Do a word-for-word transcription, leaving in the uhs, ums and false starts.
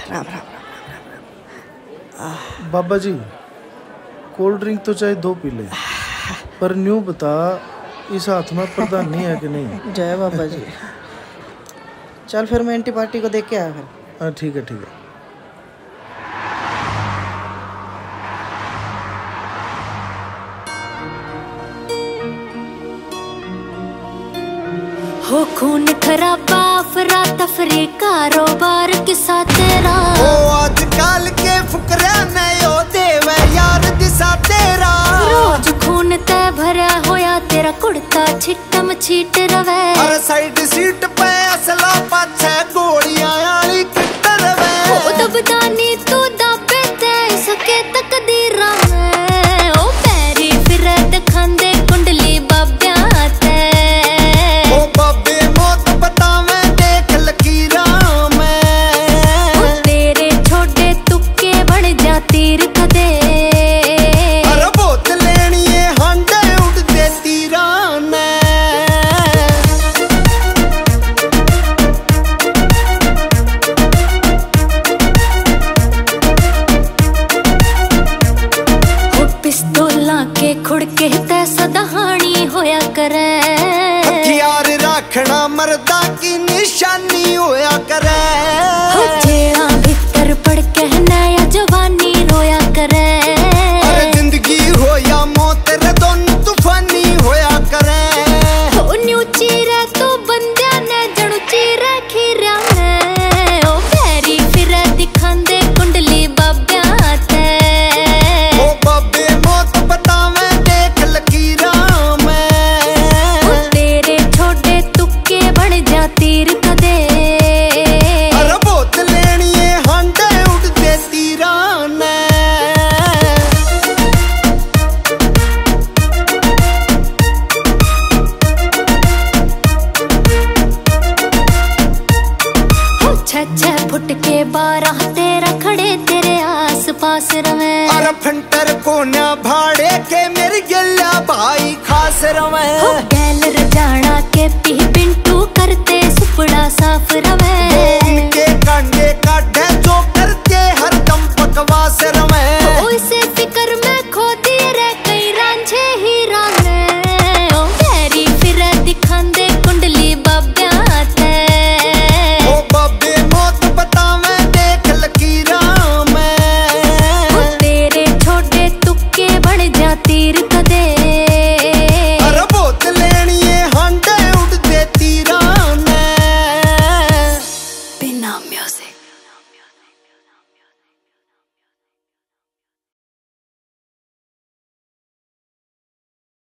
राम राम राम। बाबा जी cold drink तो चाहे दो पी ले, पर न्यू बता इस हाथ में प्रधानी है कि नहीं? जय बाबा जी। चल फिर मैं एंटी पार्टी को देख के आया फिर। हाँ ठीक है ठीक है। हो खून खराबा अफरा तफरी कारोबार किसा तेरा, ओ आजकल के फुकरा नयो देवे यार दिशा तेरा। रोज खून ते भरा होया तेरा कुड़ता छिटम छीट रवे। हर साइड सीट पे असला पाछे गोलियां आली किट रवे। ओ दबदानी तू दाबे ते सके तकदीरा में, ओ पैरी फिरे दिखांदे कुंडली बाब्या ते। ओ बाबे मौत बतावे देख लकीरा में, ओ तेरे छोटे तुक्के बन जा तीर कदे। अरे बोत लेनी है हांडे उड़दे तीरा ने। ओ पिस्तौला के खुड़के ते सदहानी होया करे। हथियार रखना मर्दा की निशानी होया करे। हो जेड़ा भीतर पड़ के नया जवानी रोया करे। अरे जिंदगी हो या मौत रे दोनों तूफानी होया करे। हो न्यू चीरे तो बंदिया ने जणु चीरे खीरा ने। ओ पैरी फिरे दिखांदे कुंडली बाब्या ते। ओ बाबे मौत बतावे देख लकीरा में, ओ तेरे छोटे तुक्के बन जा तीर कदे। अरे बोत लेनी है हांडे उड़दे तीरा ने। हो छह छह फुट के बारह तेरा खड़े तेरे आस पास रवे। अरे फंटर कोन्या भाड़े के मेरी गिल्ला भाई खास रवे। हो गैलर जाना के पी पिंटू करते सुपड़ा साफ रवे। उनके कांडे काढ़े जो करके हर दम बकवास रवे। ओ इसे फिकर में खो दिए रे कई रांझे हीरा ने। ओ पैरी फिरे दिखांदे कुंडली बाब्या ते। ओ बाबे मौत बतावे देख लकीरा में, ओ तेरे छोटे तुक्के बन जा तीर कदे। अरे बोत लेनी है हांडे उड़दे तीरा ने। बिना म्यूजिक।